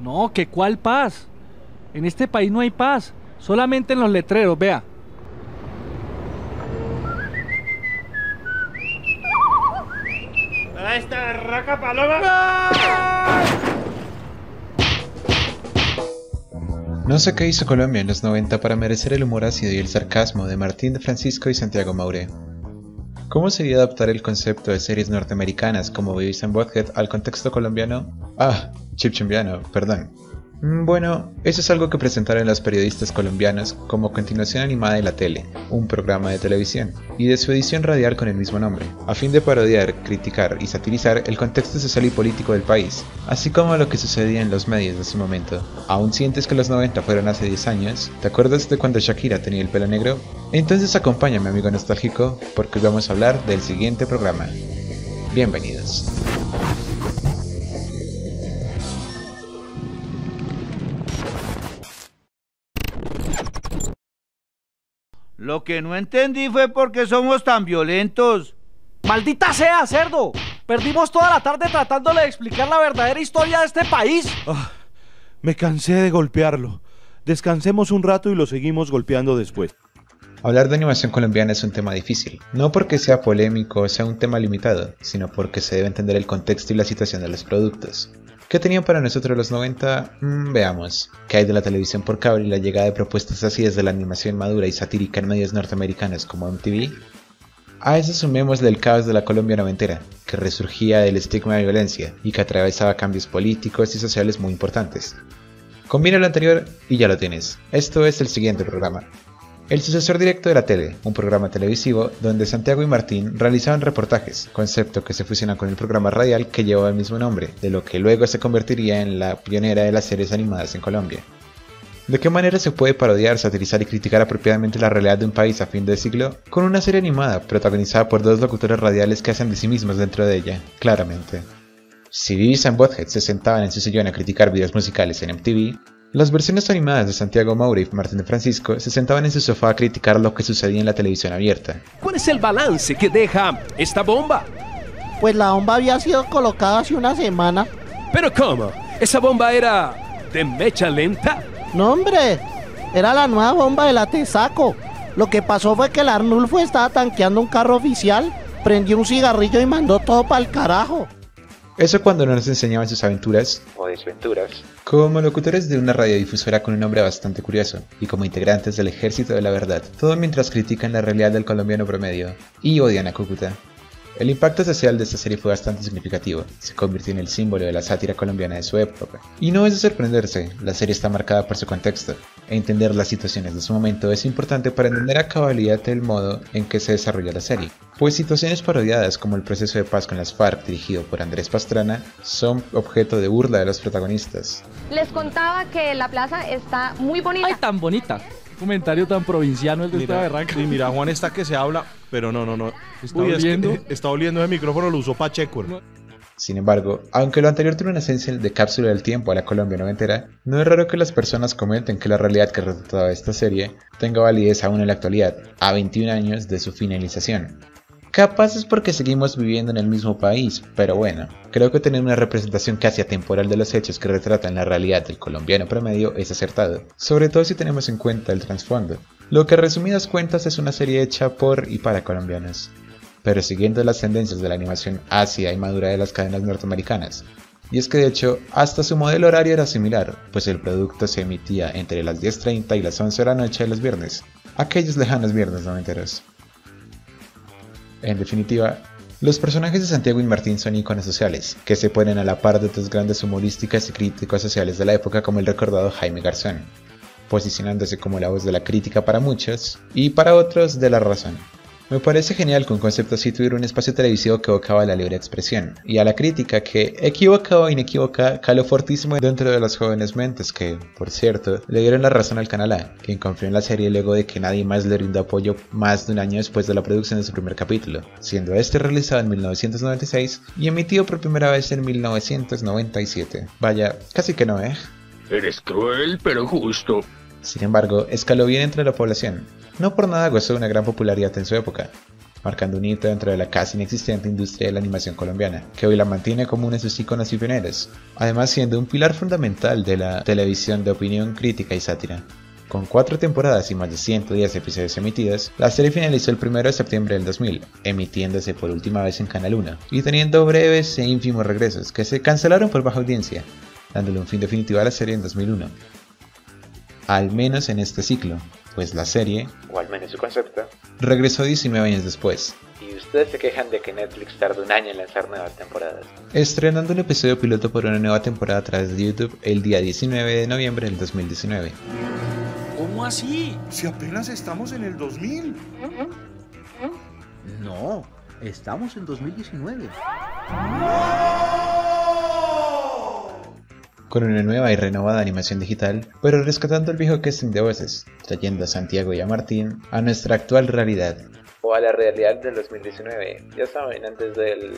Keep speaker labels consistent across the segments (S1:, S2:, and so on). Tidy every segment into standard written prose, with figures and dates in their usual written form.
S1: No, ¿que cuál paz? En este país no hay paz, solamente en los letreros, vea.
S2: ¡A esta raca paloma!
S3: No sé qué hizo Colombia en los 90 para merecer el humor ácido y el sarcasmo de Martín de Francisco y Santiago Maure. ¿Cómo sería adaptar el concepto de series norteamericanas como Beavis and Butthead al contexto colombiano? Chipchumbiano, perdón. Bueno, eso es algo que presentaron los periodistas colombianos como continuación animada de la tele, un programa de televisión, y de su edición radial con el mismo nombre, a fin de parodiar, criticar y satirizar el contexto social y político del país, así como lo que sucedía en los medios de ese momento. ¿Aún sientes que los 90 fueron hace 10 años? ¿Te acuerdas de cuando Shakira tenía el pelo negro? Entonces acompáñame, amigo nostálgico, porque hoy vamos a hablar del siguiente programa. Bienvenidos.
S2: Lo que no entendí fue por qué somos tan violentos.
S1: ¡Maldita sea, cerdo! Perdimos toda la tarde tratándole de explicar la verdadera historia de este país.
S4: Me cansé de golpearlo. Descansemos un rato y lo seguimos golpeando después.
S3: Hablar de animación colombiana es un tema difícil, no porque sea polémico o sea un tema limitado, sino porque se debe entender el contexto y la situación de los productos. ¿Qué tenían para nosotros los 90? Veamos. ¿Qué hay de la televisión por cable y la llegada de propuestas así desde la animación madura y satírica en medios norteamericanos como MTV? A eso sumémosle el caos de la Colombia noventera, que resurgía del estigma de violencia y que atravesaba cambios políticos y sociales muy importantes. Combina lo anterior y ya lo tienes. Esto es el siguiente programa. El sucesor directo de la tele, un programa televisivo donde Santiago y Martín realizaban reportajes, concepto que se fusiona con el programa radial que llevaba el mismo nombre, de lo que luego se convertiría en la pionera de las series animadas en Colombia. ¿De qué manera se puede parodiar, satirizar y criticar apropiadamente la realidad de un país a fin de siglo? Con una serie animada, protagonizada por dos locutores radiales que hacen de sí mismos dentro de ella, claramente. Si Beavis and Butthead se sentaban en su sillón a criticar videos musicales en MTV, las versiones animadas de Santiago Maure y Martín de Francisco se sentaban en su sofá a criticar lo que sucedía en la televisión abierta.
S5: ¿Cuál es el balance que deja esta bomba?
S6: Pues la bomba había sido colocada hace una semana.
S5: ¿Pero cómo? ¿Esa bomba era de mecha lenta?
S6: No, hombre, era la nueva bomba de la Tesaco. Lo que pasó fue que el Arnulfo estaba tanqueando un carro oficial, prendió un cigarrillo y mandó todo para el carajo.
S3: Eso cuando no nos enseñaban sus aventuras o desventuras como locutores de una radiodifusora con un nombre bastante curioso y como integrantes del Ejército de la Verdad, todo mientras critican la realidad del colombiano promedio y odian a Cúcuta. El impacto social de esta serie fue bastante significativo, se convirtió en el símbolo de la sátira colombiana de su época. Y no es de sorprenderse, la serie está marcada por su contexto, e entender las situaciones de su momento es importante para entender a cabalidad el modo en que se desarrolla la serie. Pues situaciones parodiadas como el proceso de paz con las FARC dirigido por Andrés Pastrana son objeto de burla de los protagonistas.
S7: Les contaba que la plaza está muy bonita.
S1: ¡Ay, tan bonita! Comentario tan provinciano el de esta berraca.
S4: Y mira, Juan está que se habla, pero no.
S1: ¿Está oliendo?
S4: Está oliendo el micrófono, lo usó Pacheco. No.
S3: Sin embargo, aunque lo anterior tiene una esencia de cápsula del tiempo a la Colombia noventera, no es raro que las personas comenten que la realidad que retrataba esta serie tenga validez aún en la actualidad, a 21 años de su finalización. Capaz es porque seguimos viviendo en el mismo país, pero bueno, creo que tener una representación casi atemporal de los hechos que retratan la realidad del colombiano promedio es acertado, sobre todo si tenemos en cuenta el trasfondo, lo que a resumidas cuentas es una serie hecha por y para colombianos, pero siguiendo las tendencias de la animación ácida y madura de las cadenas norteamericanas. Y es que de hecho, hasta su modelo horario era similar, pues el producto se emitía entre las 10:30 y las 11 de la noche de los viernes, aquellos lejanos viernes noventeros. En definitiva, los personajes de Santiago y Martín son iconos sociales, que se ponen a la par de otras grandes humorísticas y críticos sociales de la época como el recordado Jaime Garzón, posicionándose como la voz de la crítica para muchos y para otros de la razón. Me parece genial que un concepto así tuviera un espacio televisivo que evocaba a la libre expresión y a la crítica que, equívoca o inequívoca, caló fortísimo dentro de las jóvenes mentes que, por cierto, le dieron la razón al Canal A, quien confió en la serie luego de que nadie más le brindó apoyo más de un año después de la producción de su primer capítulo, siendo este realizado en 1996 y emitido por primera vez en 1997. Vaya, casi que no, ¿eh?
S5: Eres cruel, pero justo.
S3: Sin embargo, escaló bien entre la población. No por nada gozó de una gran popularidad en su época. marcando un hito dentro de la casi inexistente industria de la animación colombiana, que hoy la mantiene como uno de sus íconos y pioneros, además siendo un pilar fundamental de la televisión de opinión, crítica y sátira. Con 4 temporadas y más de 110 episodios emitidos, la serie finalizó el 1 de septiembre del 2000, emitiéndose por última vez en Canal 1, y teniendo breves e ínfimos regresos que se cancelaron por baja audiencia, dándole un fin definitivo a la serie en 2001. Al menos en este ciclo, pues la serie, o al menos su concepto, regresó 19 años después. Y ustedes se quejan de que Netflix tarda un año en lanzar nuevas temporadas, estrenando un episodio piloto por una nueva temporada a través de YouTube el día 19 de noviembre del 2019.
S8: ¿Cómo así?
S9: Si apenas estamos en el 2000.
S2: No, estamos en 2019.
S3: Con una nueva y renovada animación digital, pero rescatando el viejo casting de voces, trayendo a Santiago y a Martín a nuestra actual realidad. O a la realidad del 2019, ya saben, antes del...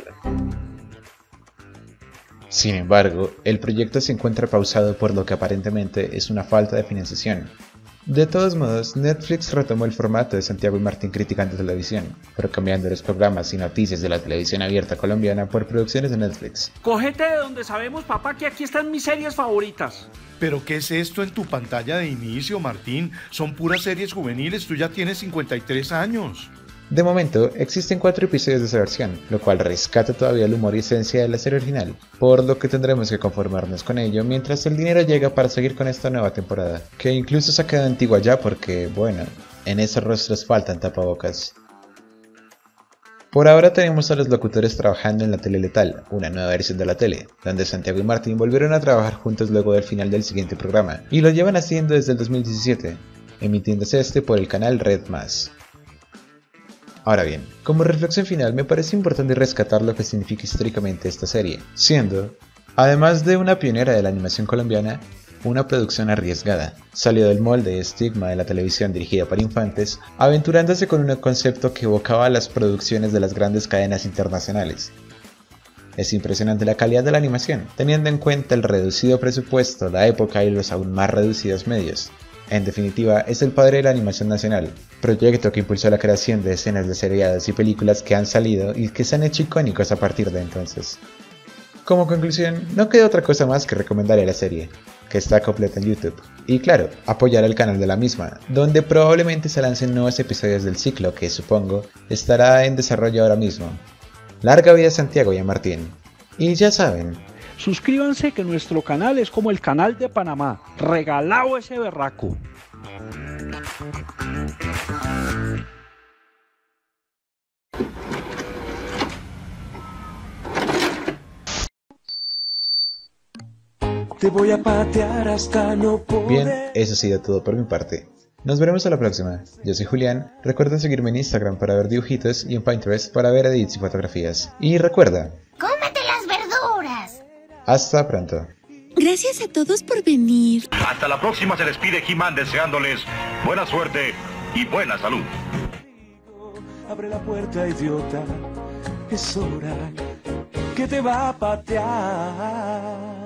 S3: Sin embargo, el proyecto se encuentra pausado por lo que aparentemente es una falta de financiación. De todos modos, Netflix retomó el formato de Santiago y Martín criticando televisión, pero cambiando los programas y noticias de la televisión abierta colombiana por producciones de Netflix.
S8: Cógete de donde sabemos, papá, que aquí están mis series favoritas.
S9: ¿Pero qué es esto en tu pantalla de inicio, Martín? Son puras series juveniles, tú ya tienes 53 años.
S3: De momento, existen 4 episodios de esa versión, lo cual rescata todavía el humor y esencia de la serie original, por lo que tendremos que conformarnos con ello mientras el dinero llega para seguir con esta nueva temporada, que incluso se ha quedado antigua ya porque, bueno, en esos rostros faltan tapabocas. Por ahora tenemos a los locutores trabajando en La Tele Letal, una nueva versión de la tele, donde Santiago y Martín volvieron a trabajar juntos luego del final del siguiente programa, y lo llevan haciendo desde el 2017, emitiéndose este por el canal Red+. Ahora bien, como reflexión final me parece importante rescatar lo que significa históricamente esta serie, siendo, además de una pionera de la animación colombiana, una producción arriesgada, salió del molde y estigma de la televisión dirigida para infantes, aventurándose con un concepto que evocaba las producciones de las grandes cadenas internacionales. Es impresionante la calidad de la animación, teniendo en cuenta el reducido presupuesto, la época y los aún más reducidos medios. En definitiva, es el padre de la animación nacional, proyecto que impulsó la creación de escenas de seriados y películas que han salido y que se han hecho icónicos a partir de entonces. Como conclusión, no queda otra cosa más que recomendarle la serie, que está completa en YouTube, y claro, apoyar el canal de la misma, donde probablemente se lancen nuevos episodios del ciclo que supongo estará en desarrollo ahora mismo. Larga vida a Santiago y a Martín. Y ya saben,
S8: Suscríbanse que nuestro canal es como el canal de Panamá. Regalado ese berraco.
S5: Te voy a patear hasta no poder.
S3: Bien, eso ha sido todo por mi parte. Nos veremos a la próxima. Yo soy Julián. Recuerda seguirme en Instagram para ver dibujitos y en Pinterest para ver edits y fotografías. Y recuerda,
S10: ¡cómete las verduras!
S3: Hasta pronto.
S10: Gracias a todos por venir.
S11: Hasta la próxima, se despide He-Man deseándoles buena suerte y buena salud.
S5: Abre la puerta, idiota. Es hora que te va a patear.